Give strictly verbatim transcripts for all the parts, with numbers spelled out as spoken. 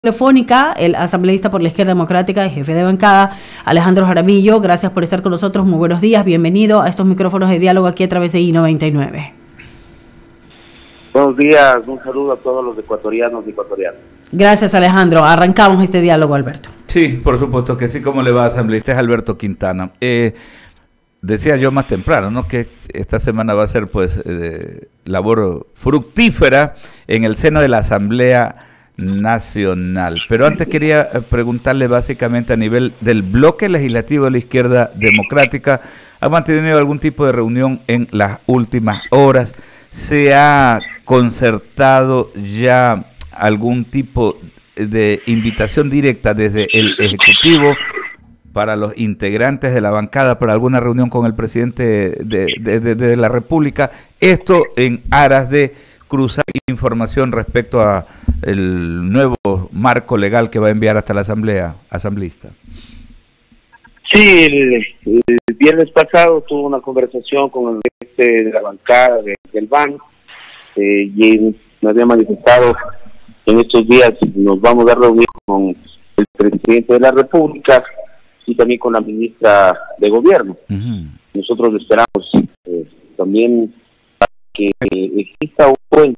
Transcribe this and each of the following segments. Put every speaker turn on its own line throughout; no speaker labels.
Telefónica, el asambleísta por la Izquierda Democrática y jefe de bancada, Alejandro Jaramillo. Gracias por estar con nosotros. Muy buenos días. Bienvenido a estos micrófonos de diálogo aquí a través de I noventa y nueve.
Buenos días. Un saludo a todos los ecuatorianos y ecuatorianas.
Gracias, Alejandro. Arrancamos este diálogo, Alberto.
Sí, por supuesto que sí. ¿Cómo le va, asambleísta? Es Alberto Quintana. Eh, decía yo más temprano, ¿no?, que esta semana va a ser, pues, eh, labor fructífera en el seno de la Asamblea Nacional. Pero antes quería preguntarle básicamente a nivel del bloque legislativo de la Izquierda Democrática, ¿ha mantenido algún tipo de reunión en las últimas horas? ¿Se ha concertado ya algún tipo de invitación directa desde el Ejecutivo para los integrantes de la bancada para alguna reunión con el presidente de, de, de, de la República? Esto en aras de cruzar información respecto a el nuevo marco legal que va a enviar hasta la Asamblea, asambleísta.
Sí, el, el viernes pasado tuve una conversación con el jefe de la bancada de, del B A N eh, y me había manifestado en estos días nos vamos a reunir con el presidente de la República y también con la ministra de Gobierno. Uh-huh. Nosotros esperamos eh, también que exista un puente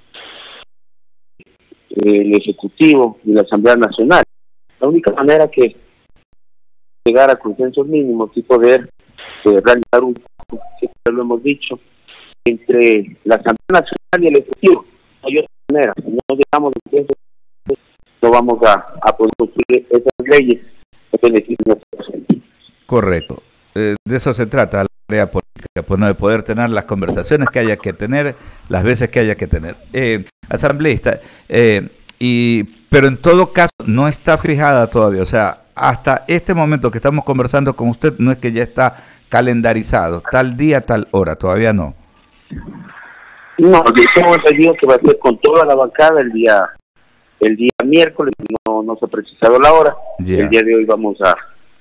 el Ejecutivo y la Asamblea Nacional. La única manera que llegar a consensos mínimos y poder eh, realizar un, que lo hemos dicho, entre la Asamblea Nacional y el Ejecutivo. No hay otra manera. Si no llegamos a consensos, no vamos a, a poder construir esas leyes que beneficien a nuestra gente.
Correcto. Eh, de eso se trata la tarea política, pues, no, de poder tener las conversaciones que haya que tener, las veces que haya que tener. Eh, asambleísta, eh, y, pero en todo caso no está fijada todavía, o sea, hasta este momento que estamos conversando con usted no es que ya está calendarizado, tal día, tal hora, todavía no.
No, hemos entendido que va a ser con toda la bancada el día el día miércoles, no, no se ha precisado la hora, yeah. El día de hoy vamos a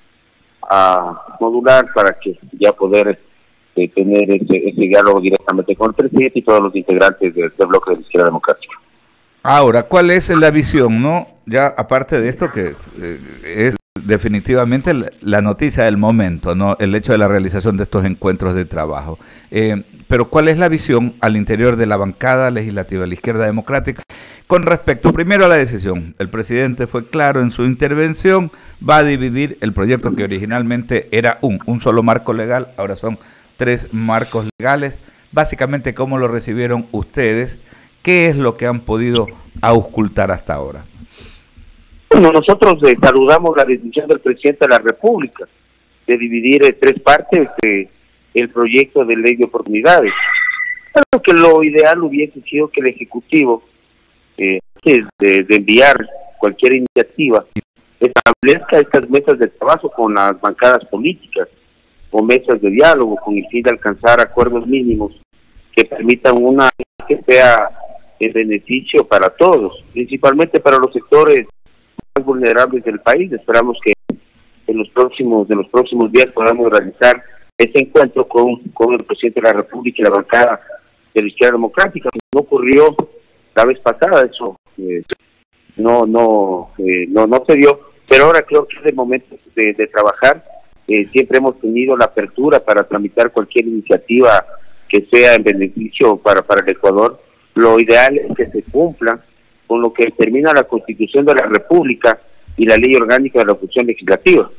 a modular para que ya poder eh, tener ese, ese diálogo directamente con el presidente y todos los integrantes del, del bloque de la Izquierda Democrática.
Ahora, ¿cuál es la visión, no? Ya aparte de esto que eh, es definitivamente la noticia del momento, ¿no? El hecho de la realización de estos encuentros de trabajo. Eh, pero ¿cuál es la visión al interior de la bancada legislativa de la Izquierda Democrática con respecto primero a la decisión? El presidente fue claro en su intervención, va a dividir el proyecto que originalmente era un, un solo marco legal, ahora son tres marcos legales. Básicamente, ¿cómo lo recibieron ustedes? ¿Qué es lo que han podido auscultar hasta ahora?
Bueno, nosotros eh, saludamos la decisión del presidente de la República de dividir en eh, tres partes eh, el proyecto de ley de oportunidades. Creo que lo ideal hubiese sido que el Ejecutivo, eh, antes de, de enviar cualquier iniciativa, establezca estas mesas de trabajo con las bancadas políticas o mesas de diálogo con el fin de alcanzar acuerdos mínimos que permitan una que sea en beneficio para todos, principalmente para los sectores más vulnerables del país. Esperamos que en los próximos de los próximos días podamos realizar este encuentro con, con el presidente de la República y la bancada de la Izquierda Democrática. No ocurrió la vez pasada, eso eh, no no eh, no no se dio, pero ahora creo que es el momento de, de trabajar. Eh, siempre hemos tenido la apertura para tramitar cualquier iniciativa que sea en beneficio para, para el Ecuador. Lo ideal es que se cumpla con lo que determina la Constitución de la República y la Ley Orgánica de la Función Legislativa.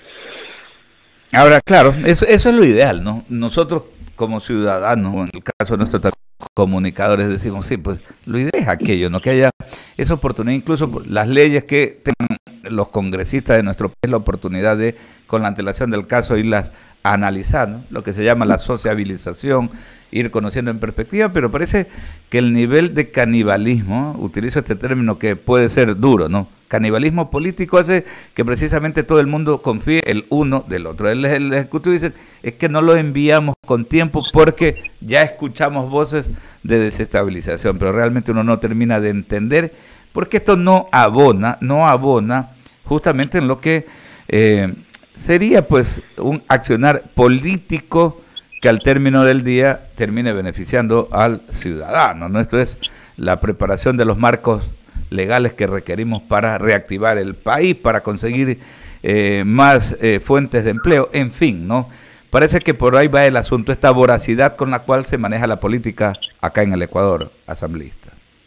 Ahora, claro, eso, eso es lo ideal, ¿no? Nosotros como ciudadanos, en el caso de nuestros comunicadores, decimos, sí, pues lo ideal es aquello, ¿no? Que haya esa oportunidad, incluso por las leyes que tengan los congresistas de nuestro país la oportunidad de, con la antelación del caso, irlas a analizar, ¿no? Lo que se llama la sociabilización, ir conociendo en perspectiva, pero parece que el nivel de canibalismo, utilizo este término que puede ser duro, ¿no? Canibalismo político hace que precisamente todo el mundo confíe el uno del otro. El, el Ejecutivo dice, es que no lo enviamos con tiempo porque ya escuchamos voces de desestabilización, pero realmente uno no termina de entender, porque esto no abona, no abona justamente en lo que eh, sería pues un accionar político que al término del día termine beneficiando al ciudadano, ¿no? Esto es la preparación de los marcos legales que requerimos para reactivar el país, para conseguir eh, más eh, fuentes de empleo, en fin, ¿no? Parece que por ahí va el asunto, esta voracidad con la cual se maneja la política acá en el Ecuador, asambleísta.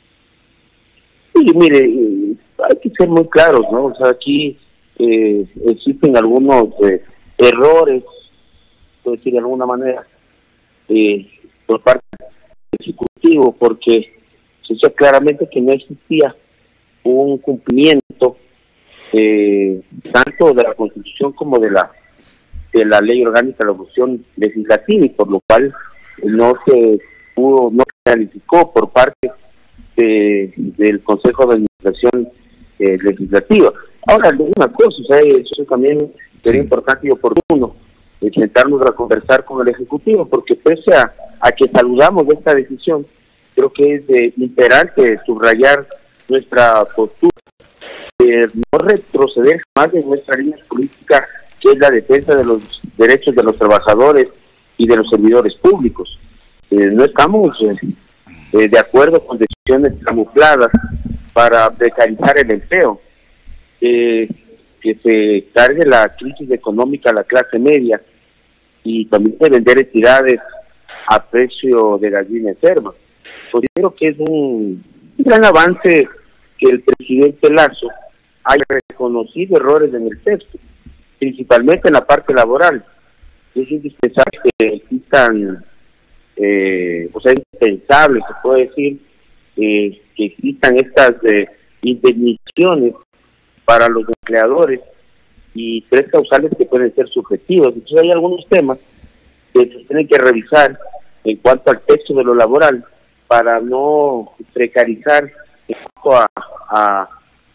Sí, mire, hay que ser muy claros, ¿no? O sea, aquí eh, existen algunos eh, errores, por decir de alguna manera, eh, por parte del Ejecutivo, porque se dice claramente que no existía un cumplimiento eh, tanto de la Constitución como de la de la Ley Orgánica de la Función Legislativa, y por lo cual no se pudo, no se calificó por parte de, del Consejo de Administración eh, Legislativa. Ahora, una cosa, o sea, eso también sería sí. importante y oportuno, eh, sentarnos a conversar con el Ejecutivo, porque pese a, a que saludamos de esta decisión, creo que es de imperante subrayar nuestra postura, de no retroceder jamás en nuestra línea política, que es la defensa de los derechos de los trabajadores y de los servidores públicos. Eh, no estamos eh, eh, de acuerdo con decisiones camufladas para precarizar el empleo, eh, que se cargue la crisis económica a la clase media y también de vender entidades a precio de gallina enferma. Considero que es un gran avance que el presidente Lasso haya reconocido errores en el texto, principalmente en la parte laboral. Es indispensable que existan, eh, o sea, es indispensable, se puede decir, eh, que existan estas eh, indemnizaciones para los empleadores y tres causales que pueden ser subjetivos. Entonces hay algunos temas que se tienen que revisar en cuanto al texto de lo laboral para no precarizar en cuanto a, a,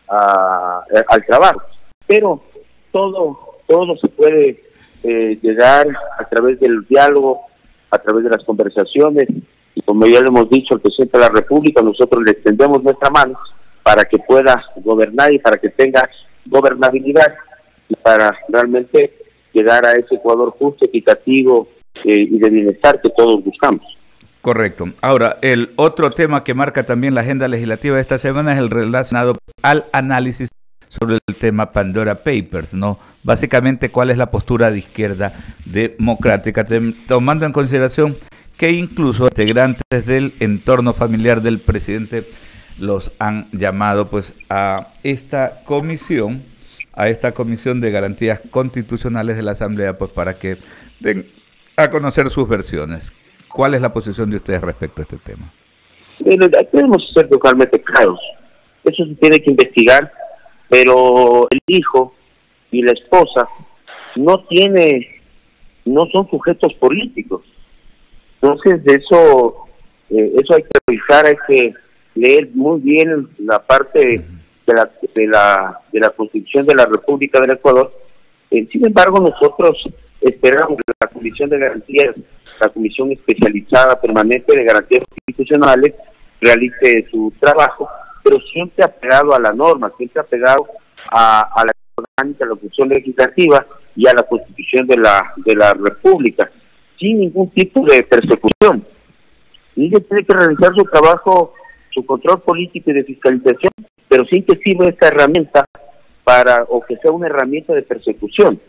a, al trabajo. Pero todo todo se puede eh, llegar a través del diálogo, a través de las conversaciones, y como ya le hemos dicho al presidente de la República, nosotros le extendemos nuestra mano para que pueda gobernar y para que tenga gobernabilidad y para realmente llegar a ese Ecuador justo, equitativo eh, y de bienestar que todos buscamos.
Correcto. Ahora, el otro tema que marca también la agenda legislativa de esta semana es el relacionado al análisis sobre el tema Pandora Papers, ¿no? Básicamente, ¿cuál es la postura de izquierda democrática? Tomando en consideración que incluso integrantes del entorno familiar del presidente los han llamado pues a esta comisión, a esta comisión de garantías constitucionales de la Asamblea, pues para que den a conocer sus versiones. ¿Cuál es la posición de ustedes respecto a este tema?
Tenemos que ser totalmente claros. Eso se tiene que investigar, pero el hijo y la esposa no tiene, no son sujetos políticos. Entonces, de eso, eh, eso hay que revisar, hay que leer muy bien la parte de la de la de la Constitución de la República del Ecuador. Eh, sin embargo, nosotros esperamos que la Comisión de Garantías, la Comisión Especializada Permanente de Garantías Constitucionales, realice su trabajo, pero siempre apegado a la norma, siempre apegado a, a la orgánica, a la función legislativa y a la Constitución de la de la República, sin ningún tipo de persecución. Y ella tiene que realizar su trabajo, su control político y de fiscalización, pero sin que sirva esta herramienta para, o que sea una herramienta de persecución.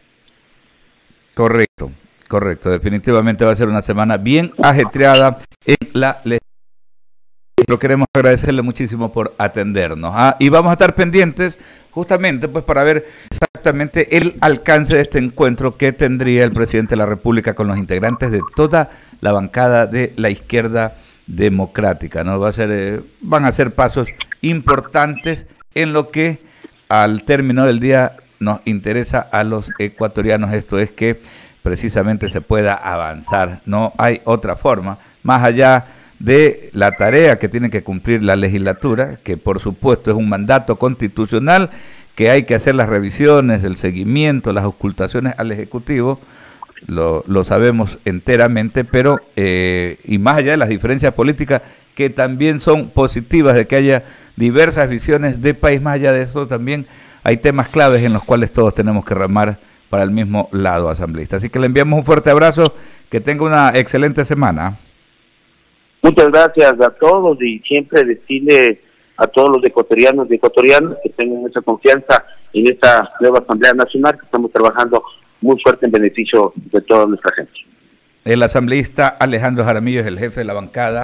Correcto, correcto. Definitivamente va a ser una semana bien ajetreada en la legislatura. Lo queremos agradecerle muchísimo por atendernos, ¿ah? Y vamos a estar pendientes justamente pues para ver exactamente el alcance de este encuentro que tendría el presidente de la República con los integrantes de toda la bancada de la izquierda democrática, ¿no? Va a ser, eh, van a ser pasos importantes en lo que al término del día nos interesa a los ecuatorianos. Esto es que precisamente se pueda avanzar. No hay otra forma, más allá de la tarea que tiene que cumplir la legislatura, que por supuesto es un mandato constitucional, que hay que hacer las revisiones, el seguimiento, las ocultaciones al Ejecutivo, lo, lo sabemos enteramente, pero eh, y más allá de las diferencias políticas, que también son positivas, de que haya diversas visiones de país, más allá de eso también hay temas claves en los cuales todos tenemos que remar para el mismo lado, asambleísta. Así que le enviamos un fuerte abrazo, que tenga una excelente semana.
Muchas gracias a todos y siempre decirle a todos los ecuatorianos y ecuatorianas que tengan esa confianza en esta nueva Asamblea Nacional, que estamos trabajando muy fuerte en beneficio de toda nuestra gente.
El asambleísta Alejandro Jaramillo es el jefe de la bancada